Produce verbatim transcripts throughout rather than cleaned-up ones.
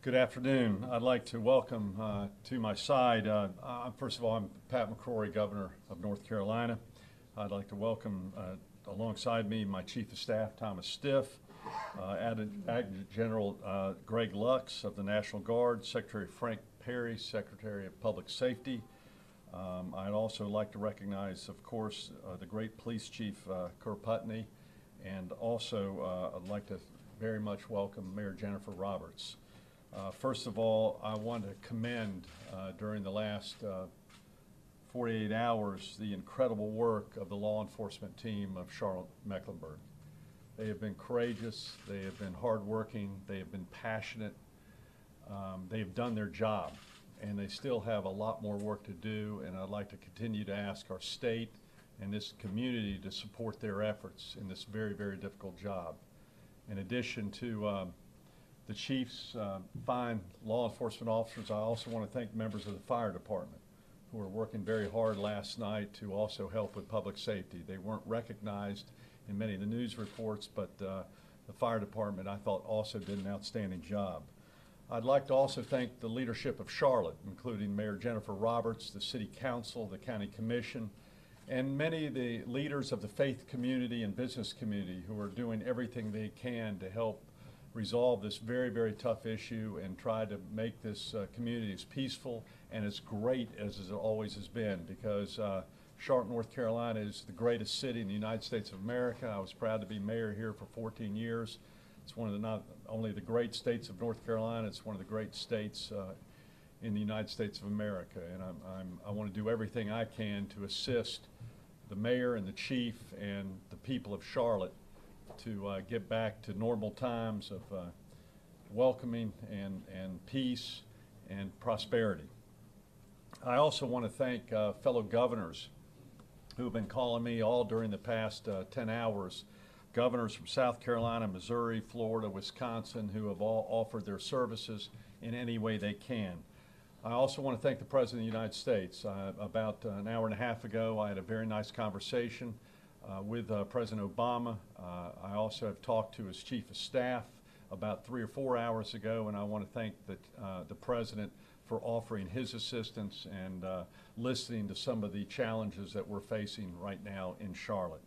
Good afternoon. I'd like to welcome uh, to my side, uh, uh, first of all, I'm Pat McCrory, Governor of North Carolina. I'd like to welcome uh, alongside me my Chief of Staff, Thomas Stiff, uh, Adjutant General uh, Greg Lux of the National Guard, Secretary Frank Perry, Secretary of Public Safety. Um, I'd also like to recognize, of course, uh, the great Police Chief uh, Kerr Putney, and also uh, I'd like to very much welcome Mayor Jennifer Roberts. Uh, first of all, I want to commend uh, during the last uh, forty-eight hours the incredible work of the law enforcement team of Charlotte-Mecklenburg. They have been courageous, they have been hardworking, they have been passionate, um, they have done their job, and they still have a lot more work to do, and I'd like to continue to ask our state and this community to support their efforts in this very, very difficult job. In addition to um, the chief's uh, fine law enforcement officers, I also want to thank members of the fire department who are working very hard last night to also help with public safety. They weren't recognized in many of the news reports, but uh, the fire department, I thought, also did an outstanding job. I'd like to also thank the leadership of Charlotte, including Mayor Jennifer Roberts, the City Council, the County Commission, and many of the leaders of the faith community and business community who are doing everything they can to help resolve this very, very tough issue and try to make this uh, community as peaceful and as great as it always has been, because uh, Charlotte, North Carolina is the greatest city in the United States of America. I was proud to be mayor here for fourteen years. It's one of the not only the great states of North Carolina, it's one of the great states uh, in the United States of America. And I'm, I'm, I want to do everything I can to assist the mayor and the chief and the people of Charlotte to uh, get back to normal times of uh, welcoming and, and peace and prosperity. I also want to thank uh, fellow governors who have been calling me all during the past uh, ten hours. Governors from South Carolina, Missouri, Florida, Wisconsin, who have all offered their services in any way they can. I also want to thank the President of the United States. Uh, about uh, an hour and a half ago, I had a very nice conversation Uh, with uh, President Obama. Uh, I also have talked to his Chief of Staff about three or four hours ago, and I want to thank the, uh, the President for offering his assistance and uh, listening to some of the challenges that we're facing right now in Charlotte.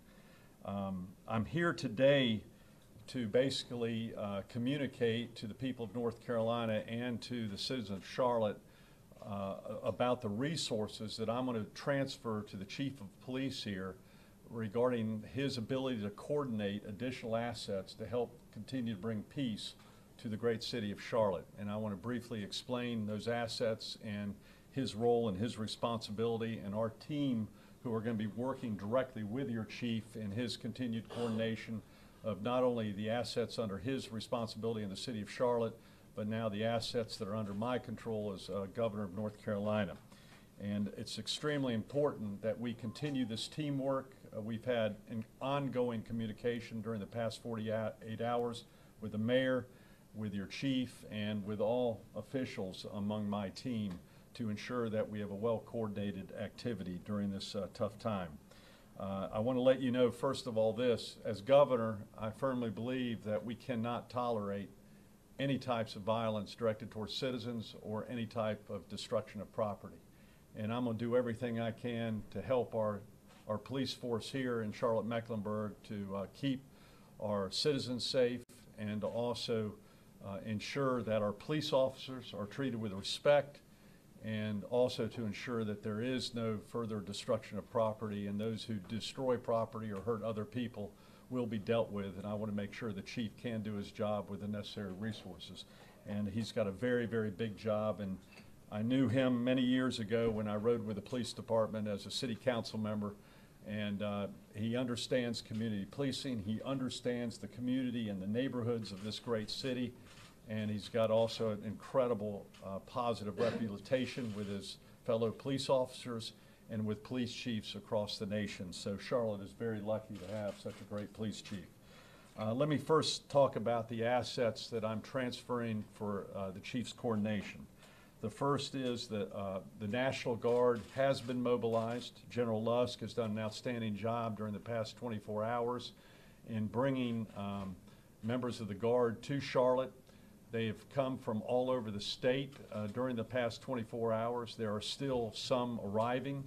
Um, I'm here today to basically uh, communicate to the people of North Carolina and to the citizens of Charlotte uh, about the resources that I'm going to transfer to the Chief of Police here regarding his ability to coordinate additional assets to help continue to bring peace to the great city of Charlotte. And I want to briefly explain those assets and his role and his responsibility, and our team who are going to be working directly with your chief in his continued coordination of not only the assets under his responsibility in the city of Charlotte, but now the assets that are under my control as uh, Governor of North Carolina. And it's extremely important that we continue this teamwork. Uh, we've had an ongoing communication during the past forty-eight hours with the mayor, with your chief, and with all officials among my team to ensure that we have a well-coordinated activity during this uh, tough time. Uh, I want to let you know, first of all, this. As governor, I firmly believe that we cannot tolerate any types of violence directed towards citizens or any type of destruction of property. And I'm going to do everything I can to help our, our police force here in Charlotte-Mecklenburg to uh, keep our citizens safe and to also uh, ensure that our police officers are treated with respect, and also to ensure that there is no further destruction of property, and those who destroy property or hurt other people will be dealt with. And I want to make sure the chief can do his job with the necessary resources. And he's got a very, very big job. And I knew him many years ago when I rode with the police department as a city council member, and uh, he understands community policing. He understands the community and the neighborhoods of this great city, and he's got also an incredible uh, positive reputation with his fellow police officers and with police chiefs across the nation. So Charlotte is very lucky to have such a great police chief. Uh, let me first talk about the assets that I'm transferring for uh, the chief's coordination. The first is that uh, the National Guard has been mobilized. General Lusk has done an outstanding job during the past twenty-four hours in bringing um, members of the Guard to Charlotte. They've come from all over the state uh, during the past twenty-four hours. There are still some arriving,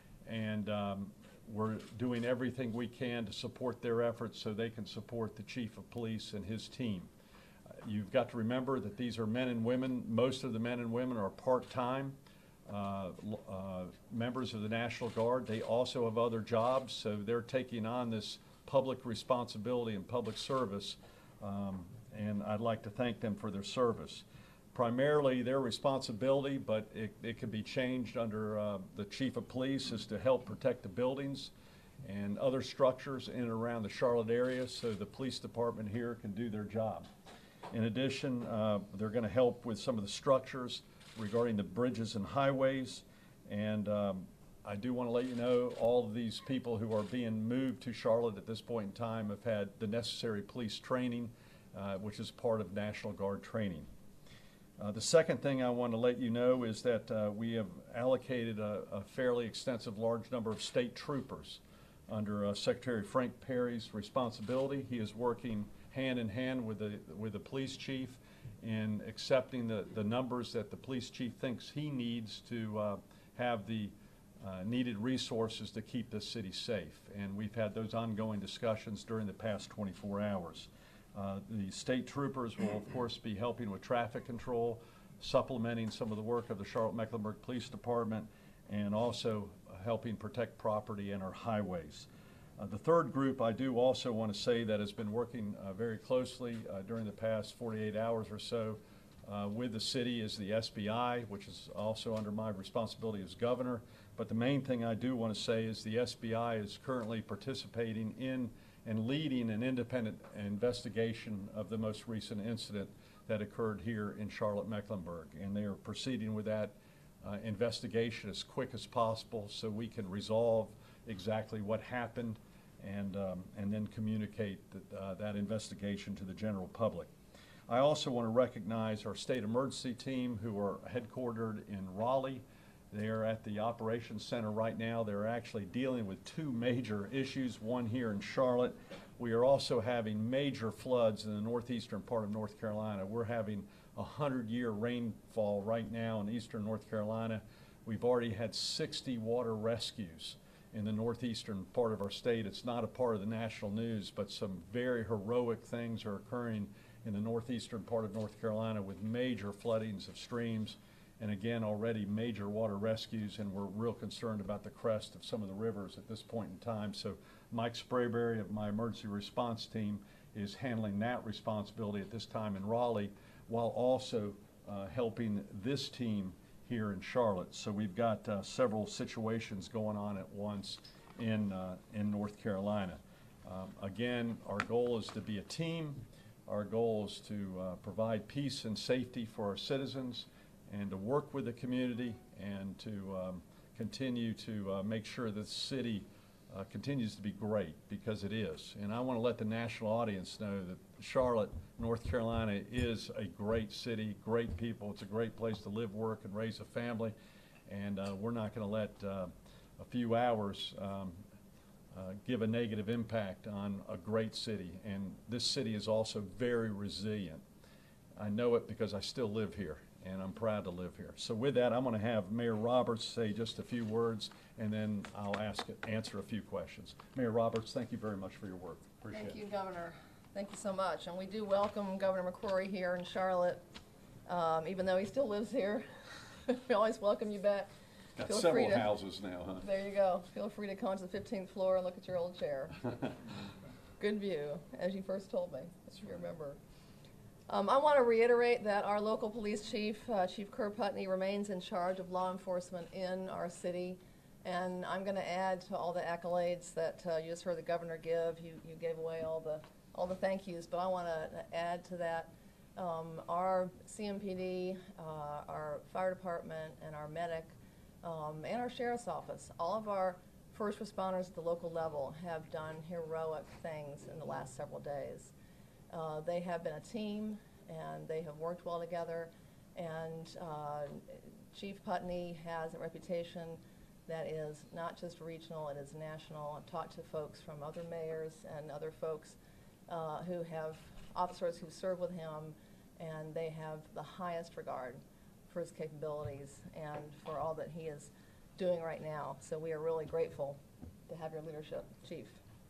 and um, we're doing everything we can to support their efforts so they can support the Chief of Police and his team. Uh, you've got to remember that these are men and women. Most of the men and women are part-time uh, uh, members of the National Guard. They also have other jobs, so they're taking on this public responsibility and public service, um, and I'd like to thank them for their service. Primarily their responsibility, but it, it can be changed under uh, the Chief of Police, is to help protect the buildings and other structures in and around the Charlotte area so the police department here can do their job. In addition, uh, they're going to help with some of the structures regarding the bridges and highways, and um, I do want to let you know all of these people who are being moved to Charlotte at this point in time have had the necessary police training, uh, which is part of National Guard training. Uh, the second thing I want to let you know is that uh, we have allocated a, a fairly extensive large number of state troopers under uh, Secretary Frank Perry's responsibility. He is working hand in hand with the, with the police chief in accepting the, the numbers that the police chief thinks he needs to uh, have the uh, needed resources to keep this city safe. And we've had those ongoing discussions during the past twenty-four hours. Uh, the state troopers will, of course, be helping with traffic control, supplementing some of the work of the Charlotte-Mecklenburg Police Department, and also uh, helping protect property in our highways. Uh, the third group I do also want to say that has been working uh, very closely uh, during the past forty-eight hours or so uh, with the city is the S B I, which is also under my responsibility as governor. But the main thing I do want to say is the S B I is currently participating in and leading an independent investigation of the most recent incident that occurred here in Charlotte-Mecklenburg. And they are proceeding with that uh, investigation as quick as possible so we can resolve exactly what happened and, um, and then communicate that, uh, that investigation to the general public. I also want to recognize our state emergency team who are headquartered in Raleigh. They are at the operations center right now. They're actually dealing with two major issues, one here in Charlotte. We are also having major floods in the northeastern part of North Carolina. We're having a hundred-year rainfall right now in eastern North Carolina. We've already had sixty water rescues in the northeastern part of our state. It's not a part of the national news, but some very heroic things are occurring in the northeastern part of North Carolina with major floodings of streams. And again, already major water rescues, and we're real concerned about the crest of some of the rivers at this point in time. So Mike Sprayberry of my emergency response team is handling that responsibility at this time in Raleigh, while also uh, helping this team here in Charlotte. So we've got uh, several situations going on at once in, uh, in North Carolina. Um, again, our goal is to be a team. Our goal is to uh, provide peace and safety for our citizens, and to work with the community, and to um, continue to uh, make sure that the city uh, continues to be great, because it is. And I want to let the national audience know that Charlotte, North Carolina is a great city, great people. It's a great place to live, work, and raise a family. And uh, we're not going to let uh, a few hours um, uh, give a negative impact on a great city. And this city is also very resilient. I know it because I still live here, and I'm proud to live here. So with that, I'm going to have Mayor Roberts say just a few words, and then I'll ask answer a few questions. Mayor Roberts, thank you very much for your work. Appreciate it. Thank you, Governor. Thank you so much. And we do welcome Governor McCrory here in Charlotte, um, even though he still lives here. We always welcome you back. Got Feel several free to, houses now, huh? There you go. Feel free to come to the fifteenth floor and look at your old chair. Good view, as you first told me, as you remember. Um, I want to reiterate that our local police chief, uh, Chief Kerr Putney, remains in charge of law enforcement in our city. And I'm going to add to all the accolades that uh, you just heard the governor give. You, you gave away all the, all the thank yous, but I want to add to that um, our C M P D, uh, our fire department, and our medic, um, and our sheriff's office. All of our first responders at the local level have done heroic things in the last several days. Uh, they have been a team, and they have worked well together, and uh, Chief Putney has a reputation that is not just regional, it is national. I've talked to folks from other mayors and other folks uh, who have officers who serve with him, and they have the highest regard for his capabilities and for all that he is doing right now. So we are really grateful to have your leadership, Chief.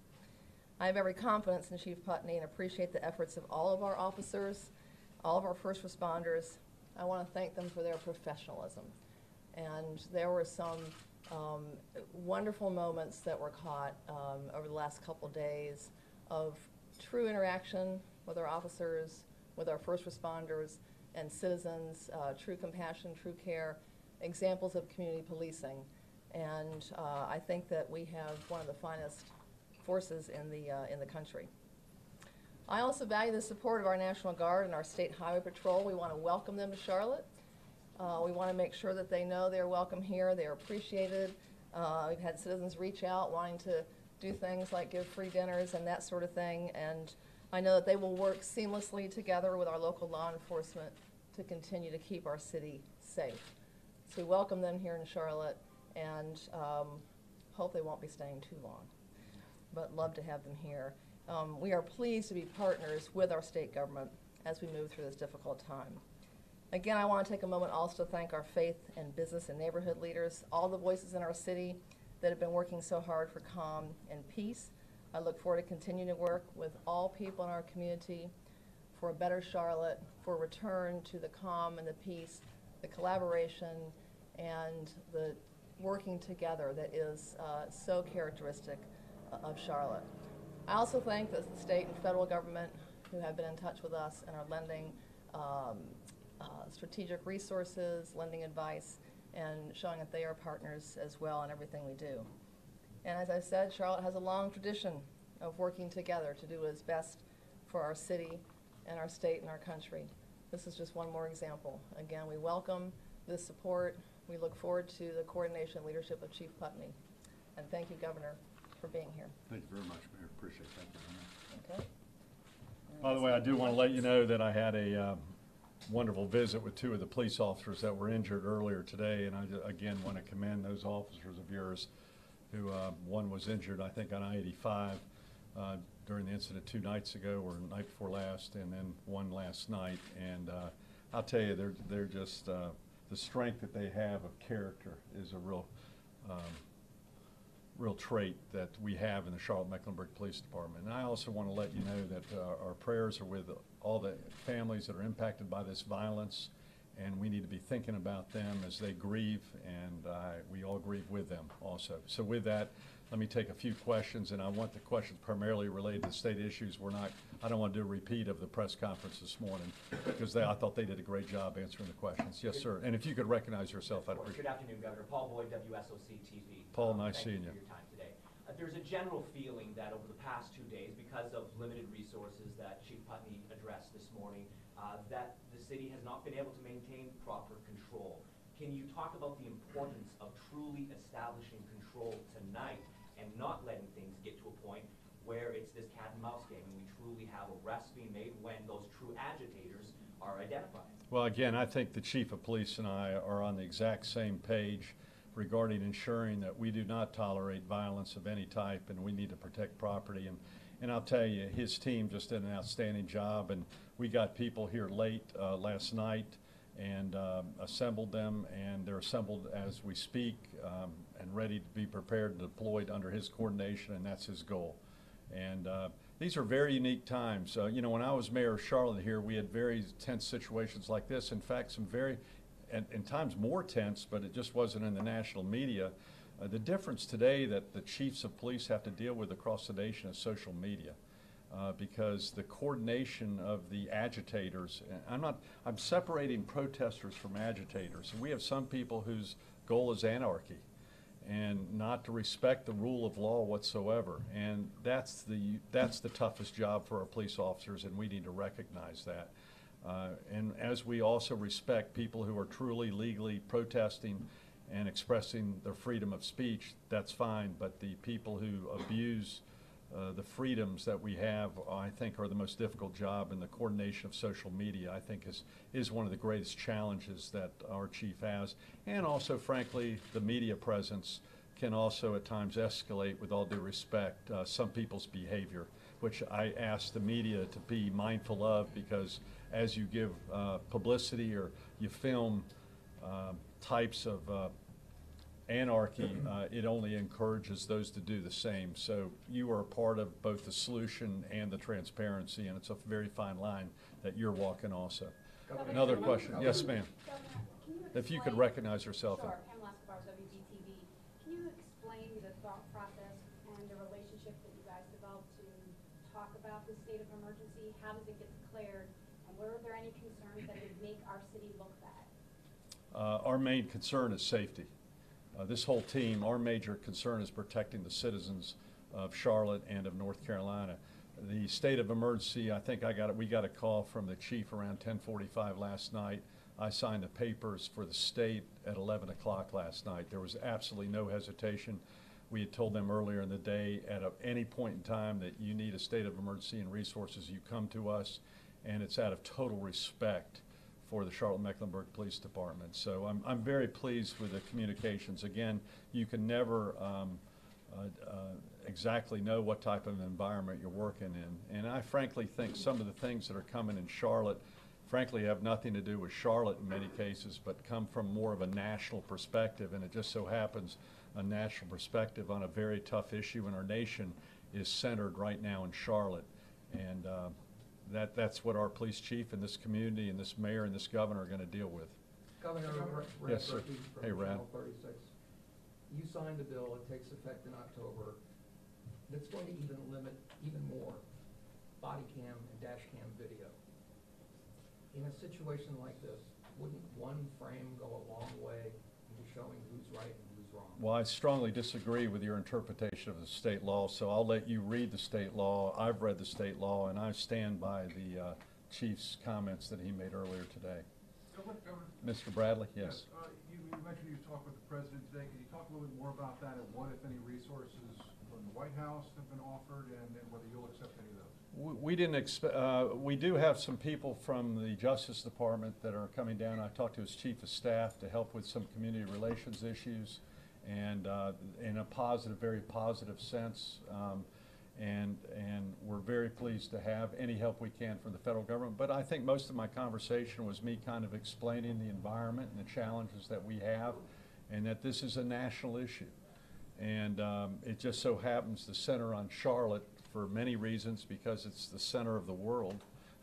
I have every confidence in Chief Putney and appreciate the efforts of all of our officers, all of our first responders. I want to thank them for their professionalism. And there were some um, wonderful moments that were caught um, over the last couple days of true interaction with our officers, with our first responders and citizens, uh, true compassion, true care, examples of community policing. And uh, I think that we have one of the finest forces in the, uh, in the country. I also value the support of our National Guard and our State Highway Patrol. We want to welcome them to Charlotte. Uh, we want to make sure that they know they're welcome here, they're appreciated. Uh, we've had citizens reach out wanting to do things like give free dinners and that sort of thing, and I know that they will work seamlessly together with our local law enforcement to continue to keep our city safe. So we welcome them here in Charlotte and um, hope they won't be staying too long, but love to have them here. Um, we are pleased to be partners with our state government as we move through this difficult time. Again, I want to take a moment also to thank our faith and business and neighborhood leaders, all the voices in our city that have been working so hard for calm and peace. I look forward to continuing to work with all people in our community for a better Charlotte, for a return to the calm and the peace, the collaboration, and the working together that is uh, so characteristic of Charlotte. I also thank the state and federal government who have been in touch with us and are lending um, uh, strategic resources, lending advice, and showing that they are partners as well in everything we do. And as I said, Charlotte has a long tradition of working together to do what is best for our city and our state and our country. This is just one more example. Again, we welcome this support. We look forward to the coordination and leadership of Chief Putney. And thank you, Governor, for being here. Thank you very much, Mayor. Appreciate that very much. Okay. By the way, I do want to let you know that I had a um, wonderful visit with two of the police officers that were injured earlier today, and I ju- again want to commend those officers of yours who, uh, one was injured, I think, on I eighty-five uh, during the incident two nights ago or night before last, and then one last night. And uh, I'll tell you, they're, they're just, uh, the strength that they have of character is a real um, real trait that we have in the Charlotte-Mecklenburg Police Department. And I also want to let you know that uh, our prayers are with all the families that are impacted by this violence, and we need to be thinking about them as they grieve, and uh, we all grieve with them also. So with that, let me take a few questions, and I want the questions primarily related to state issues. We're not, I don't want to do a repeat of the press conference this morning, because they, I thought they did a great job answering the questions. Yes, sir. And if you could recognize yourself, I'd appreciate it. Good afternoon, Governor. Paul Boyd, W S O C T V. Paul, Um, nice seeing you. Thank you for your time today. Uh, there's a general feeling that over the past two days, because of limited resources that Chief Putney addressed this morning, uh, that the city has not been able to maintain proper control. Can you talk about the importance of truly establishing control tonight and not letting things get to a point where it's this cat and mouse game and we truly have arrests being made when those true agitators are identified? Well, again, I think the Chief of Police and I are on the exact same page regarding ensuring that we do not tolerate violence of any type, and we need to protect property. And, and I'll tell you, his team just did an outstanding job, and we got people here late uh, last night and um, assembled them, and they're assembled as we speak um, and ready to be prepared and deployed under his coordination, and that's his goal. And uh, these are very unique times. Uh, you know, when I was mayor of Charlotte here, we had very tense situations like this. In fact, some very, and, and times more tense, but it just wasn't in the national media. Uh, the difference today that the chiefs of police have to deal with across the nation is social media. Uh, because the coordination of the agitators, and I'm not, I'm separating protesters from agitators. And we have some people whose goal is anarchy and not to respect the rule of law whatsoever. And that's the, that's the toughest job for our police officers, and we need to recognize that. Uh, and as we also respect people who are truly legally protesting and expressing their freedom of speech, that's fine, but the people who abuse Uh, the freedoms that we have, I think, are the most difficult job, and the coordination of social media, I think, is, is one of the greatest challenges that our chief has. And also, frankly, the media presence can also at times escalate, with all due respect, uh, some people's behavior, which I ask the media to be mindful of, because as you give uh, publicity or you film uh, types of uh, anarchy, uh, it only encourages those to do the same. So you are a part of both the solution and the transparency, and it's a very fine line that you're walking also. Governor, Another can you- question. Yes, ma'am. Governor, can you If you could explain- recognize yourself. Sure, Pamela Escobar, W B T V. Can you explain the thought process and the relationship that you guys developed to talk about the state of emergency? How does it get declared? And were there any concerns that it would make our city look bad? Uh, our main concern is safety. Uh, this whole team, our major concern is protecting the citizens of Charlotte and of North Carolina. The state of emergency, I think I got it, we got a call from the chief around ten forty-five last night. I signed the papers for the state at eleven o'clock last night. There was absolutely no hesitation. We had told them earlier in the day, at a, any point in time that you need a state of emergency and resources, you come to us, and it's out of total respect for the Charlotte-Mecklenburg Police Department. So I'm, I'm very pleased with the communications. Again, you can never um, uh, uh, exactly know what type of environment you're working in. And I frankly think some of the things that are coming in Charlotte frankly have nothing to do with Charlotte in many cases, but come from more of a national perspective. And it just so happens a national perspective on a very tough issue in our nation is centered right now in Charlotte. And uh, That, that's what our police chief and this community and this mayor and this governor are going to deal with. Governor Ra- Rad Yes, sir. Berkey from Hey, Rad. Channel thirty-six. You signed a bill, it takes effect in October, that's going to even limit even more body cam and dash cam video. In a situation like this, wouldn't one frame go a long way into showing who's right and who's wrong? Well, I strongly disagree with your interpretation of the state law, so I'll let you read the state law. I've read the state law, and I stand by the uh, chief's comments that he made earlier today. Governor, Governor. Mister Bradley, yes. Uh, you, you mentioned you talked with the president today. Can you talk a little bit more about that and what, if any, resources from the White House have been offered, and, and whether you'll accept any of those? We, we didn't expect, uh, we do have some people from the Justice Department that are coming down. I talked to his chief of staff to help with some community relations issues, and uh, in a positive, very positive sense. Um, and and we're very pleased to have any help we can from the federal government. But I think most of my conversation was me kind of explaining the environment and the challenges that we have, and that this is a national issue. And um, it just so happens to center on Charlotte for many reasons, because it's the center of the world,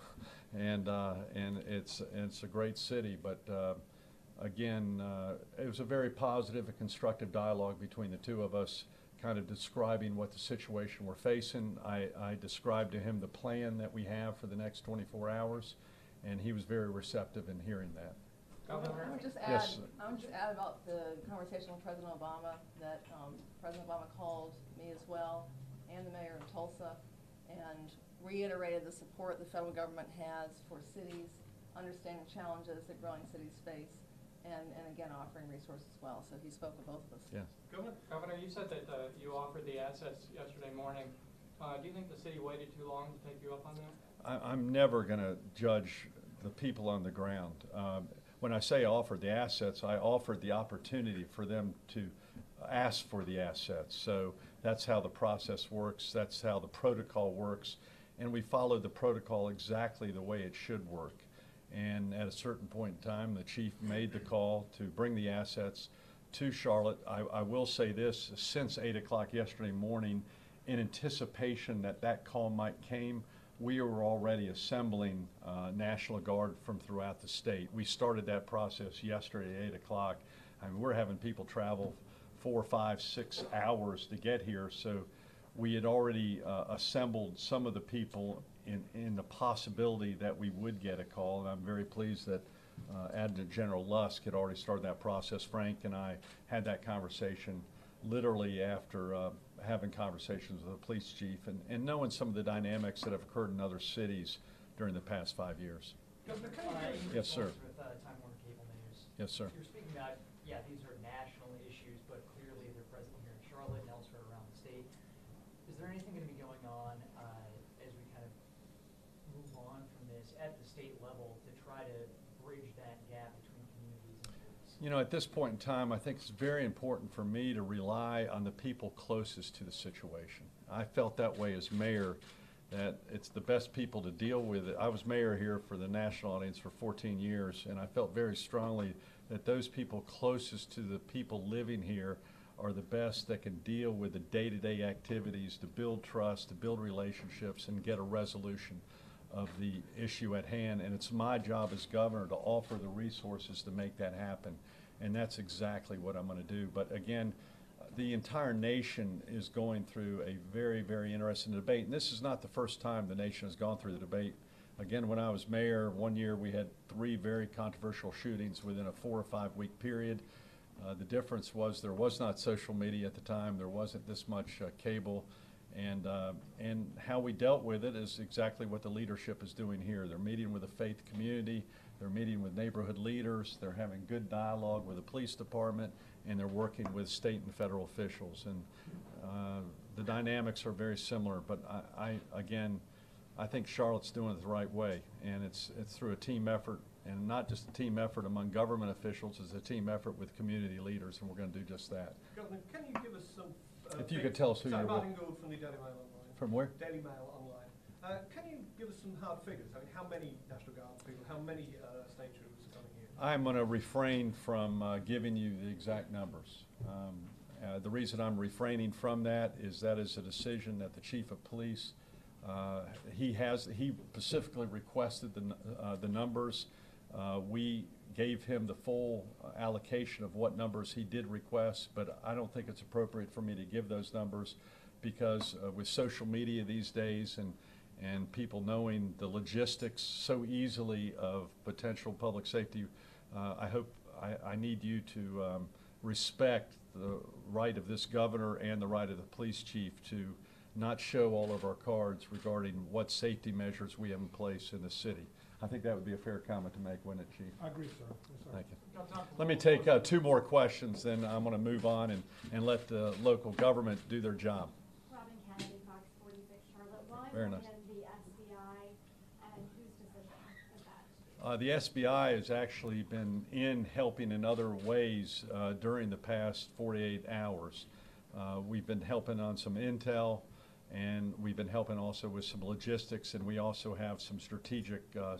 and uh, and it's it's a great city. But uh, again, uh, it was a very positive and constructive dialogue between the two of us, kind of describing what the situation we're facing. I, I described to him the plan that we have for the next twenty-four hours, and he was very receptive in hearing that. I would just add, Yes. I would just add about the conversation with President Obama, that um, President Obama called me as well, and the mayor of Tulsa, and reiterated the support the federal government has for cities, understanding challenges that growing cities face, and, and again, offering resources as well. So he spoke with both of us. Yeah. Governor, Governor, you said that uh, you offered the assets yesterday morning. Uh, do you think the city waited too long to take you up on that? I, I'm never going to judge the people on the ground. Um, when I say offered the assets, I offered the opportunity for them to ask for the assets. So that's how the process works. That's how the protocol works. And we followed the protocol exactly the way it should work. And at a certain point in time, the chief made the call to bring the assets to Charlotte. I, I will say this, since eight o'clock yesterday morning, in anticipation that that call might came, we were already assembling uh, National Guard from throughout the state. We started that process yesterday at eight o'clock. I mean, we're having people travel four, five, six hours to get here, so we had already uh, assembled some of the people in, in the possibility that we would get a call, and I'm very pleased that uh, Adjutant General Lusk had already started that process. Frank and I had that conversation literally after uh, having conversations with the police chief and, and knowing some of the dynamics that have occurred in other cities during the past five years. Governor, can I Yes, sir. With uh, Time Warner Cable News. Yes, sir. You're speaking about, yeah, these are national issues, but clearly they're present here in Charlotte and elsewhere around the state. Is there anything going to be going on uh, as we kind of move on from this at the state level to try to bridge that gap between communities and police? You know, at this point in time, I think it's very important for me to rely on the people closest to the situation. I felt that way as mayor, that it's the best people to deal with it. I was mayor here for the national audience for fourteen years, and I felt very strongly that those people closest to the people living here are the best that can deal with the day-to-day activities, to build trust, to build relationships, and get a resolution of the issue at hand. And it's my job as governor to offer the resources to make that happen. And that's exactly what I'm going to do. But again, the entire nation is going through a very, very interesting debate. And this is not the first time the nation has gone through the debate. Again, when I was mayor, one year we had three very controversial shootings within a four or five week period. Uh, the difference was there was not social media at the time. There wasn't this much uh, cable. And, uh, and how we dealt with it is exactly what the leadership is doing here. They're meeting with the faith community. They're meeting with neighborhood leaders. They're having good dialogue with the police department. And they're working with state and federal officials. And uh, the dynamics are very similar. But I, I, again, I think Charlotte's doing it the right way. And it's, it's through a team effort. And not just a team effort among government officials, it's a team effort with community leaders, and we're going to do just that. Governor, can you give us some... Uh, if you could tell us who sorry, you're Martin with. Gould from the Daily Mail Online. From where? Daily Mail Online. Uh, can you give us some hard figures? I mean, how many National Guard people, how many uh, state troopers are coming here? I'm going to refrain from uh, giving you the exact numbers. Um, uh, the reason I'm refraining from that is that is a decision that the chief of police, uh, he has, he specifically requested the, uh, the numbers. Uh, we gave him the full uh, allocation of what numbers he did request, but I don't think it's appropriate for me to give those numbers because uh, with social media these days and, and people knowing the logistics so easily of potential public safety, uh, I hope, I, I need you to um, respect the right of this governor and the right of the police chief to not show all of our cards regarding what safety measures we have in place in the city. I think that would be a fair comment to make, wouldn't it, Chief? I agree, sir. Yes, sir. Thank you. Got time for Let me one take more uh, two more questions, then I'm going to move on and, and let the local government do their job. Robin Kennedy, Fox forty-six Charlotte. Why Very bring nice. in the S B I and whose decision is that? Uh, the S B I has actually been in helping in other ways uh, during the past forty-eight hours. Uh, we've been helping on some intel, and we've been helping also with some logistics, and we also have some strategic uh,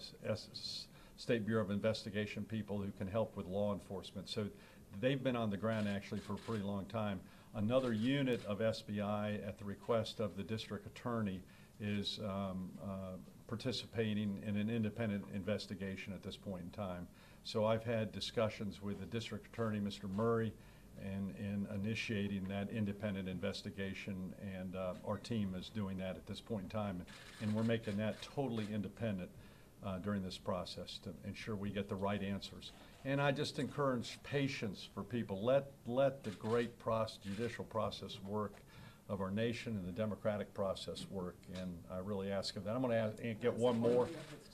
S State Bureau of Investigation people who can help with law enforcement. So they've been on the ground actually for a pretty long time. Another unit of S B I at the request of the district attorney is um, uh, participating in an independent investigation at this point in time. So I've had discussions with the district attorney, Mister Murray, and in initiating that independent investigation, and uh, our team is doing that at this point in time, and we're making that totally independent uh, during this process to ensure we get the right answers. And I just encourage patience for people. Let let the great process, judicial process work of our nation and the democratic process work, and I really ask of that. I'm going to get one more.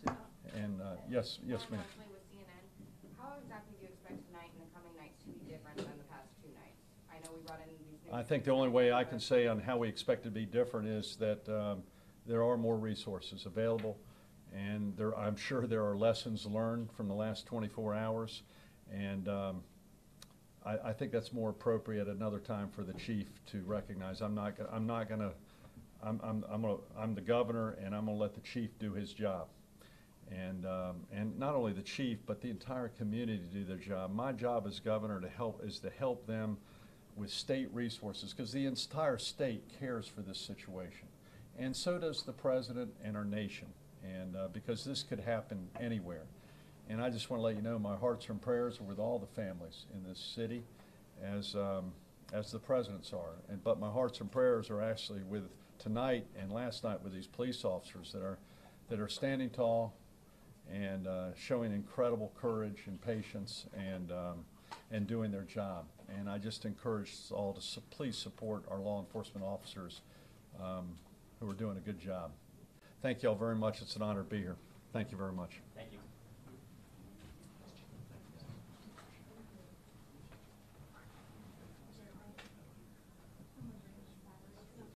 And uh, yes, yes, ma'am. With C N N, how exactly do you expect tonight and the coming nights to be different than the past two nights? I know we brought in these new... I think the only way I can say on how we expect to be different is that um, there are more resources available, and there, I'm sure there are lessons learned from the last twenty-four hours, and um, I, I think that's more appropriate another time for the chief to recognize. I'm not, I'm not going to, I'm, I'm, I'm, gonna, I'm the governor, and I'm going to let the chief do his job. And, um, and not only the chief, but the entire community to do their job. My job as governor to help is to help them with state resources, because the entire state cares for this situation. And so does the president and our nation, and uh, because this could happen anywhere. And I just want to let you know my hearts and prayers are with all the families in this city, as, um, as the president's are. And, but my hearts and prayers are actually with tonight and last night with these police officers that are, that are standing tall and uh, showing incredible courage and patience, and, um, and doing their job. And I just encourage us all to su please support our law enforcement officers um, who are doing a good job. Thank you all very much. It's an honor to be here. Thank you very much. Thank you.